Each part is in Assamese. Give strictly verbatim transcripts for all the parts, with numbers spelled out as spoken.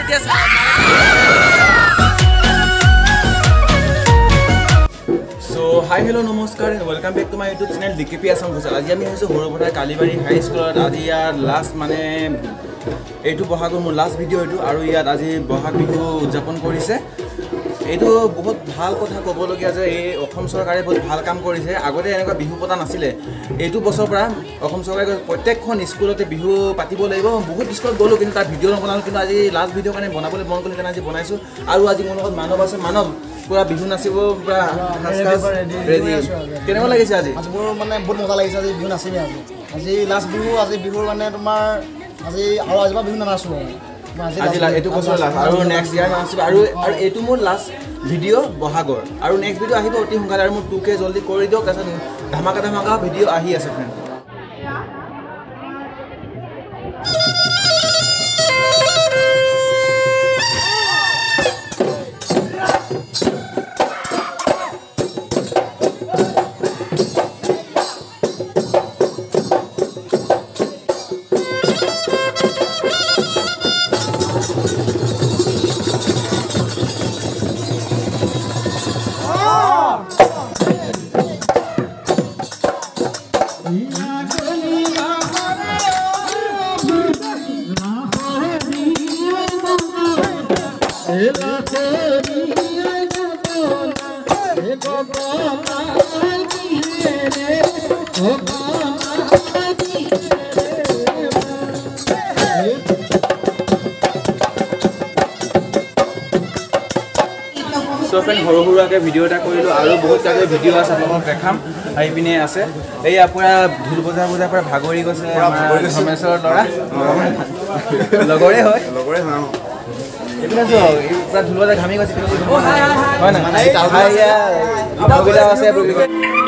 এতিয়া So hi hello namaskar and welcome back to my YouTube channel D K P Assam Ghosal. আজি আমি হৈছো হৰপথা কালিবাৰী হাই স্কুলত আজি ইয়াৰ লাষ্ট মানে এইটো বহাগৰ মোৰ লাষ্ট ভিডিও এইটো আৰু ইয়াত আজি বহাগ বিহু উদযাপন কৰিছে এইটো বহুত ভাল কথা ক'বলগীয়া যে এই অসম চৰকাৰে বহুত ভাল কাম কৰিছে আগতে এনেকুৱা বিহু পতা নাছিলে এইটো বছৰৰ পৰা অসম চৰকাৰে প্ৰত্যেকখন স্কুলতে বিহু পাতিব লাগিব বহুত স্কুলত গ'লো কিন্তু তাৰ ভিডিও নবনালো কিন্তু আজি লাষ্ট ভিডিও কাৰণে বনাবলৈ মন কৰিলে কাৰণে আজি বনাইছো আৰু আজি মোৰ লগত মানৱ আছে মানৱ পুৰা বিহু নাচিব পুৰা ৰেডি কেনেকুৱা লাগিছে আজি আজি মোৰ মানে বহুত মজা লাগিছে আজি বিহু নাচিম আজি আজি লাষ্ট বিহু আজি বিহুৰ মানে তোমাৰ আজি আৰু আজিবা বিহু নানাচো আজি এইটো বছৰ লাষ্ট আৰু নেক্সট ইয়াৰ নাচিব আৰু আৰু এইটো মোৰ লাষ্ট ভিডিও বহাগৰ আৰু নেক্সট ভিডিও আহিব অতি সোনকালে আৰু মোৰ টু কে জলদি কৰি দিয়ক তাৰপিছত ধামাকা ধামাকা ভিডিও আহি আছে ফ্ৰেণ্ড So friend হৰু হৰুৱাকে ভিডিও এটা কৰিলো আৰু বহুত কাকে ভিডিও আছে আপোনাক দেখাম আহি পিনে আছে এই আপুৰা ঢোল বজা বজা পৰা ভাগৰি গৈছে ধমেশ্বৰ লৰা লগৰে হয় লগৰে হয় এইপিনে তো পুৰা ঢোল বজা ঘামি গৈছে হয় না মানে হাইয়া আপুগিলা আছে আপুগিলা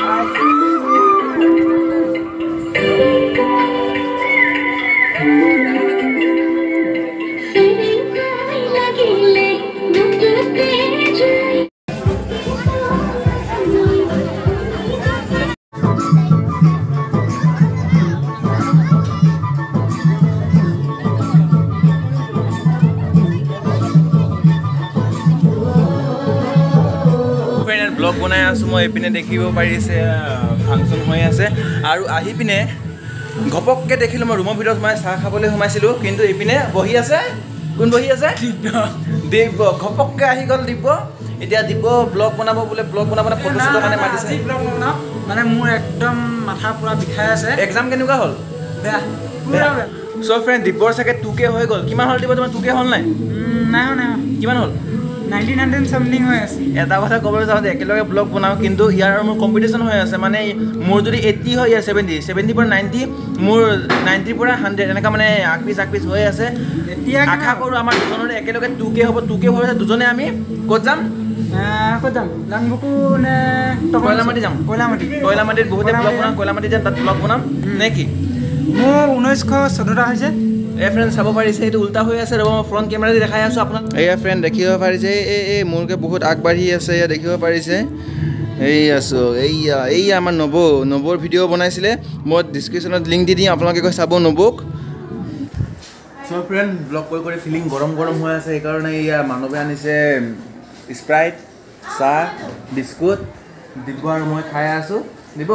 ব্লগ বনাই আছো মই এইপিনে দেখিব পাৰিছে ফাংচন হৈ আছে আৰু আহি পিনে ঘপককে দেখিলো মই ৰুমৰ ভিতৰত মই চাহ খাবলৈ সোমাইছিলোঁ কিন্তু এইপিনে বহি আছে কোন বহি আছে দিব্য ঘপককে আহি গ'ল দিব্য এতিয়া দিব্য ব্লগ বনাব বোলে ব্লগ বনাব না ফটো চটো কাৰণে মাতিছে ব্লগ বনাও মানে মোৰ একদম মাথা পুৰা বিষাই আছে এক্সাম কেনেকুৱা হ'ল বেয়া পুৰা বেয়া সো ফ্ৰেণ্ড দিব্যৰ চাগে টু কে হৈ গ'ল কিমান হ'ল দিব্য তোমাৰ টু কে হ'ল নাই নাই নাই কিমান হ'ল নাইনটিন হাণ্ড্ৰেড সামথিং হৈ আছে এটা কথা ক'বলৈ যাওঁতে একেলগে ব্লগ বনাওঁ কিন্তু ইয়াৰ মোৰ কম্পিটিশ্যন হৈ আছে মানে মোৰ যদি এইট্টি হয় ইয়াৰ ছেভেণ্টি ছেভেণ্টিৰ পৰা নাইণ্টি মোৰ নাইণ্টিৰ পৰা হাণ্ড্ৰেড এনেকুৱা মানে আগপিছ আগপিছ হৈ আছে এতিয়া আশা কৰোঁ আমাৰ দুজনৰে একেলগে টু কে হ'ব টু কে হৈ আছে দুজনে আমি ক'ত যাম ক'ত যাম লাংবুকু নে কয়লামাটি যাম কয়লামাটি কয়লামাটিত বহুতে ব্লগ বনাম কয়লামাটি যাম তাত ব্লগ বনাম নে কি মোৰ ঊনৈছশ চৈধ্যটা হৈছে এই ফ্ৰেণ্ড চাব পাৰিছে এইটো উল্টা হৈ আছে ৰ'ব মই ফ্ৰণ্ট কেমেৰা দি দেখাই আছোঁ আপোনাক এয়া ফ্ৰেণ্ড দেখিব পাৰিছে এই এই মোৰকে বহুত আগবাঢ়ি আছে এয়া দেখিব পাৰিছে এই আছোঁ এইয়া এইয়া আমাৰ নব নবৰ ভিডিঅ' বনাইছিলে মই ডিছক্ৰিপশ্যনত লিংক দি দিম আপোনালোকে গৈ চাব নবক চ' ফ্ৰেণ্ড ব্লগ কৰি কৰি ফিলিং গৰম গৰম হৈ আছে সেইকাৰণে এয়া মানৱে আনিছে স্প্ৰাইট চাহ বিস্কুট দিব আৰু মই খাই আছোঁ দিব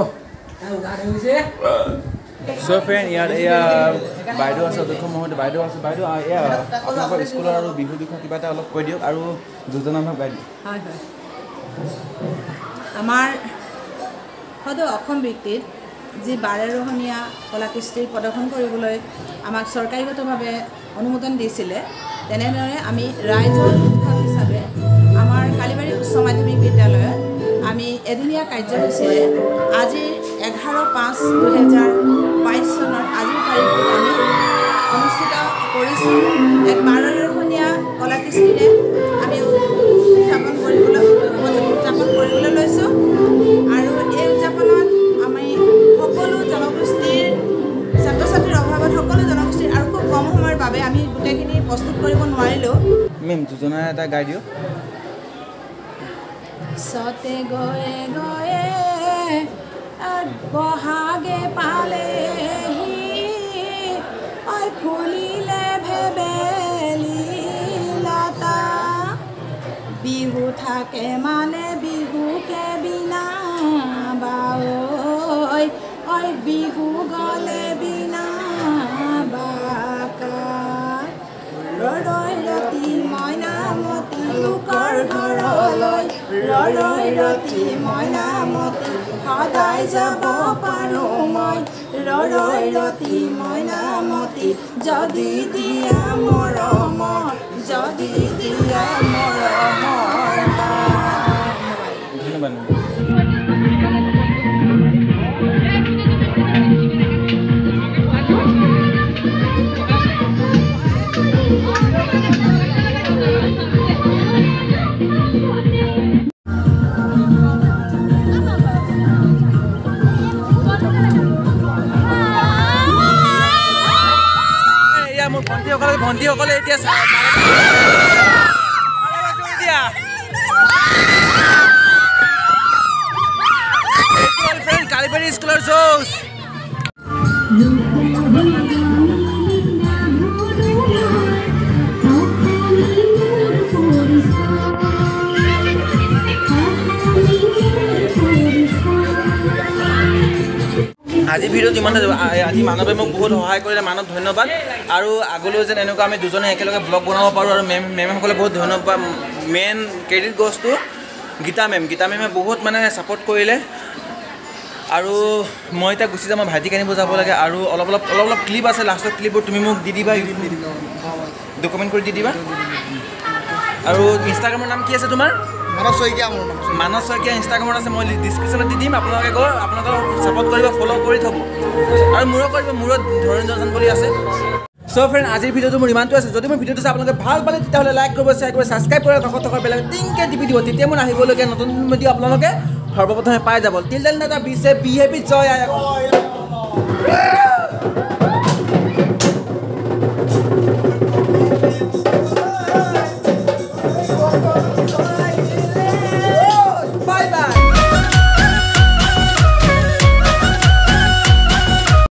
সো ফ্ৰেণ্ড ইয়াত এয়া বাইদেউ আছে অধ্যক্ষ মহোদয় বাইদেউ আছে বাইদেউ এয়া আপোনালোকৰ স্কুলৰ আৰু বিহু বিষয়ে কিবা এটা অলপ কৈ দিয়ক আৰু যোজনা আমাক বাইদেউ হয় হয় আমাৰ সদৌ অসম বৃত্তিত যি বাৰেৰহণীয়া কলাকৃষ্টি প্ৰদৰ্শন কৰিবলৈ আমাক চৰকাৰীগতভাৱে অনুমোদন দিছিলে তেনেদৰে আমি ৰাইজৰ উৎসৱ হিচাপে আমাৰ কালিবাৰী উচ্চ মাধ্যমিক বিদ্যালয়ত আমি এদিনীয়া কাৰ্যসূচীৰে আজিৰ এঘাৰ পাঁচ দুহেজাৰ বাইছ চনৰ আজিৰ তাৰিখত আমি অনুষ্ঠিত কৰিছোঁ এক বাৰেৰহণীয়া কলাকৃষ্টিৰে আমি উদযাপন কৰিবলৈ উদযাপন কৰিবলৈ লৈছোঁ আৰু এই উদযাপনত আমি সকলো জনগোষ্ঠীৰ ছাত্ৰ ছাত্ৰীৰ অভাৱত সকলো জনগোষ্ঠীৰ আৰু খুব কম সময়ৰ বাবে আমি গোটেইখিনি প্ৰস্তুত কৰিব নোৱাৰিলেও মেম যোজনা এটা গাই দিয়ক সতে গয়ে গয়ে বহাগে পালেহি ঐ ফুলিলে ভেবেলি থাকে মানে বিহুকে বিনা বাঐ ঐ বিহু গলে বিনা বাকা ৰৈ ৰতি মইনামতি লোকৰ ঘৰলৈ ৰৈ ৰতি মইনামতি সদায় যাব পাৰোঁ মই ৰৈ ৰতি মইনামতি যদি দিয়া মৰমৰ যদি দিয়া মৰমৰ ধন্যবাদ মোৰ ভণ্টিসকলে ভণ্টিসকলে এতিয়া ফ্ৰেণ্ড কালিবাৰী স্কুলৰ জোচ আজি ভিডিঅ'ত ইমানে আজি মানৱে মোক বহুত সহায় কৰিলে মানৱ ধন্যবাদ আৰু আগলৈও যেন এনেকুৱা আমি দুজনে একেলগে ব্লগ বনাব পাৰোঁ আৰু মেম মেমসকলে বহুত ধন্যবাদ মেইন ক্ৰেডিট গছটো গীতা মেম গীতা মেমে বহুত মানে ছাপোৰ্ট কৰিলে আৰু মই এতিয়া গুচি যাম মই ভাইটিক আনিব যাব লাগে আৰু অলপ অলপ অলপ অলপ ক্লিপ আছে লাষ্টৰ ক্লিপবোৰ তুমি মোক দি দিবা ডকুমেণ্ট কৰি দি দিবা আৰু ইনষ্টাগ্ৰামৰ নাম কি আছে তোমাৰ মানৱ শইকীয়া মোৰ নাম মানৱ শইকীয়া ইনষ্টাগ্ৰামত আছে মই ডিছক্ৰিপশ্যনত দি দিম আপোনালোকে গৈ আপোনালোকক ছাপোৰ্ট কৰিব ফ'ল' কৰি থ'ব আৰু মোৰো কৰিব মোৰো ধৰণীজন বুলি আছে চ' ফ্ৰেণ্ড আজিৰ ভিডিঅ'টো মোৰ ইমানটো আছে যদি মোৰ ভিডিঅ'টো চাই আপোনালোকে ভাল পালে তেতিয়াহ'লে লাইক কৰিব শ্বেয়াৰ কৰিব ছাবস্ক্ৰাইব কৰি থকা থকা বেলেগ টিংকে টিপি দিব তেতিয়া মোৰ আহিবলগীয়া নতুন ভিডিঅ' আপোনালোকে সৰ্বপ্ৰথমে পাই যাব টিল দেন দাদা বি চেফ বি হেপি জয় আই